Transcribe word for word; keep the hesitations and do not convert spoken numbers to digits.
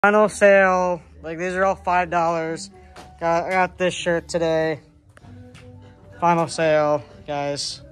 Final sale. Like, these are all five dollars. Got, I got this shirt today. Final sale, guys.